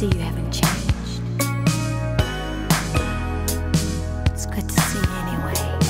see you haven't changed. It's good to see you anyway.